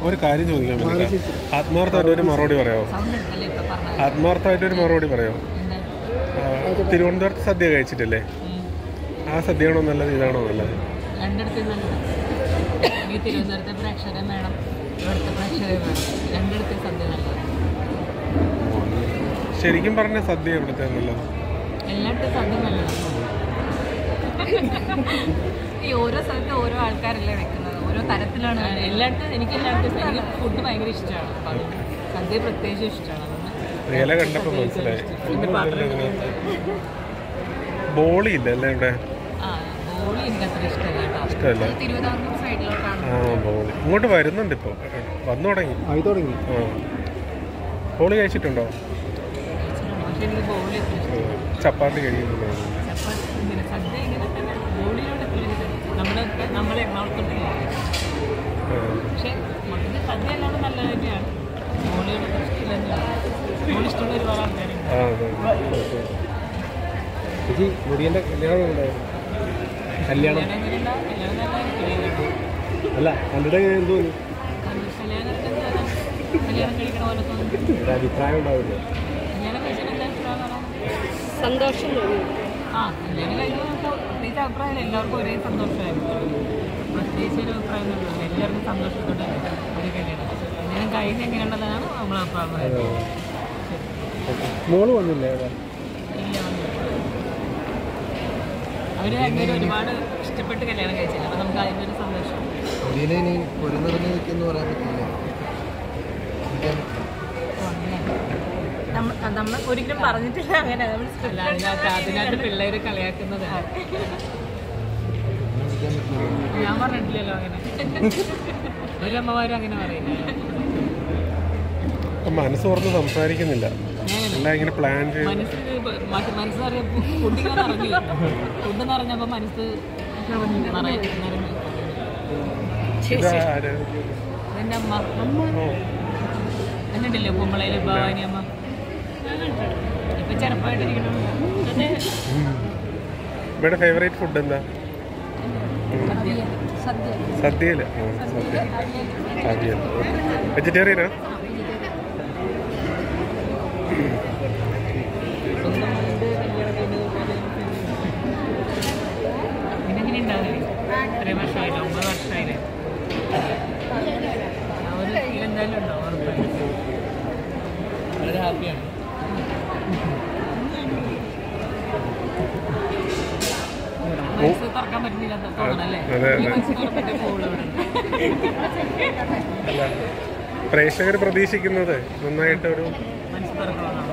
ഒരു കാര്യം ചോദിക്കാൻ വേണ്ടി ആത്മാർത്ഥമായിട്ടൊരു മറുപടി പറയാമോ? ആത്മാർത്ഥമായിട്ടൊരു മറുപടി പറയാമോ? തിരുവനന്തപുരത്ത് സദ്യ കഴിച്ചിട്ടില്ലേ? ആ സദ്യയാണോ നല്ലത്, ഇതാണോ നല്ലത്? തിരുവനന്തപുരത്തെ പ്രേക്ഷകരെ വേണം, ഇവിടുത്തെ പ്രേക്ഷകരെ വേണം, രണ്ടിടത്തെ സദ്യ നല്ലത്. ശരിക്കും പറഞ്ഞ സദ്യ ഇവിടുത്തെ നല്ലത്, എല്ലായിടത്തും സദ്യ നല്ലതാണ്. ഈ ഓരോ സ്ഥലത്തും ഓരോ ആൾക്കാരല്ലേ വെക്കുന്നത്, ഓരോ തരത്തിലാണ്. എല്ലായിടത്തും എനിക്ക് ഫുഡ് ഭയങ്കര ഇഷ്ടമാണ്, അപ്പം സദ്യ പ്രത്യേകിച്ച് ഇഷ്ടമാണ്. ഇല കണ്ടപ്പോൾ മനസ്സിലായി. ബോളി ഇല്ല അല്ലേ ഇവിടെ? ബോളി എനിക്ക് അത്ര ഇഷ്ടമല്ല. തിരുവിതാംകൂർ സൈഡിലോട്ടാണ്. ബോളി ഇങ്ങോട്ട് വരുന്നുണ്ട്, ഇപ്പോൾ വന്നു തുടങ്ങി. ബോളി കഴിച്ചിട്ടുണ്ടോ? എനിക്ക് ബോളി ചപ്പാത്തി കഴിക്കുന്നുണ്ടോ? സദ്യ ഇങ്ങനെ തന്നെ ബോളിയിലോട്ട് നമ്മൾ എറണാകുളത്തോട്ട് പക്ഷേ മൊത്തത്തിൽ സദ്യ അല്ലാതെ നല്ലത് തന്നെയാണ്. ബോളിയോട് ഇഷ്ടമില്ല, ബോളി ഇഷ്ടമുള്ള ഒരുപാട് ആൾക്കാരുണ്ട്. മുടിയൻ്റെ കല്യാണം അല്ല കണ്ടിട്ട് എന്തോ കല്യാണം കഴിക്കണ പോലെ തോന്നുന്നു. അഭിപ്രായം ഉണ്ടാവില്ല. കല്യാണം കഴിച്ചാൽ സന്തോഷം തോന്നി. കല്യാണം കഴിക്കുമ്പോൾ പ്രത്യേകിച്ച് അഭിപ്രായം എല്ലാവർക്കും ഒരേ സന്തോഷമായിരുന്നു. പ്രത്യേകിച്ച് ഒരു അഭിപ്രായം ഒന്നുമില്ല, എല്ലാവർക്കും സന്തോഷത്തോടെ ഒരു കല്യാണം കഴിഞ്ഞ് എങ്ങനെയുള്ളതാണ് നമ്മളെ അഭിപ്രായം. മോള് വന്നില്ലേ? ഇല്ല, അവർ രണ്ടുപേരും ഒരുപാട് ഇഷ്ടപ്പെട്ട് കല്യാണം കഴിച്ചില്ല, അപ്പം നമുക്ക് അതിൻ്റെ ഒരു സന്തോഷം. നമ്മൾ ഒരിക്കലും പറഞ്ഞിട്ടില്ല അങ്ങനെ. അതിനകത്ത് പിള്ളേർ കളിയാക്കുന്നതാണ്. ഞാൻ പറഞ്ഞിട്ടില്ലല്ലോ അങ്ങനെ. ഒരു അമ്മമാരും അങ്ങനെ പറയില്ല. മനസ്സ് തുറന്ന് സംസാരിക്കുന്നില്ല, ഇങ്ങനെ പ്ലാൻ മനസ്സറിയ ഫുഡിങ്ങനെ നിറഞ്ഞില്ല. ഫുഡ് നിറഞ്ഞപ്പോൾ മനസ്സ് എന്റെ അമ്മ എന്നിട്ടില്ലേ കുമ്പളയിലെ ഭവാനി അമ്മ ഇപ്പൊ ചെറുപ്പമായിട്ടിരിക്കണം. ഇവിടെ ഫേവറേറ്റ് ഫുഡ് എന്താ? സദ്യയില് സദ്യ വെജിറ്റേറിയനാ? ഇതെങ്ങനെ ഉണ്ടാവില്ല, ഇത്രയും വർഷമായില്ല, 9 വർഷമായില്ലേ. ആ ഒരു ഫീൽ എന്തായാലും ഉണ്ടോ? ഉറപ്പായിട്ട് വളരെ ഹാപ്പിയാണ്. മനസ്സ് തുറക്കാൻ പറ്റുന്നില്ല തോന്നണല്ലേ? ഈ മനസ്സ് തുറന്നിട്ട് പോകുള്ളൂ. പ്രേക്ഷകർ പ്രതീക്ഷിക്കുന്നത് നന്നായിട്ട് ഒരു മനസ്സ് തുറക്കണമെന്നാണ്.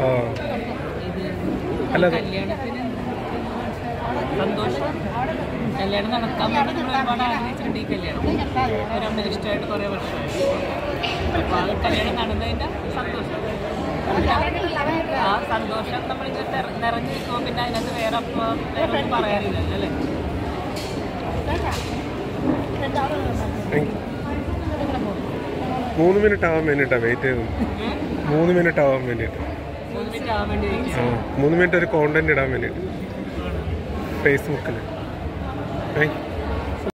കല്യാണത്തിന് സന്തോഷം, കല്യാണം നടക്കാൻ വേണ്ടി ഒരുപാട് ആഗ്രഹിച്ചിട്ടുണ്ട്. ഈ കല്യാണം അവരമ്മ ഇഷ്ടമായിട്ട് കുറേ വർഷമായി. അപ്പോൾ ആ കല്യാണം നടന്നതിൻ്റെ സന്തോഷം, ആ സന്തോഷം നമ്മളിങ്ങനെ നിറഞ്ഞിരിക്കുമ്പോൾ പിന്നെ അതിനകത്ത് വേറെ ഒന്നും പറയാനില്ലല്ലോ അല്ലേ? 3 മിനിറ്റ് ആവാൻ വേണ്ടിയിട്ടാണ് വെയിറ്റ് ചെയ്തത്. 3 മിനിറ്റ് ആവാൻ വേണ്ടിയിട്ട്. 3 മിനിറ്റ് ഒരു കോണ്ടന്റ് ഇടാൻ വേണ്ടിയിട്ട് ഫേസ്ബുക്കിൽ.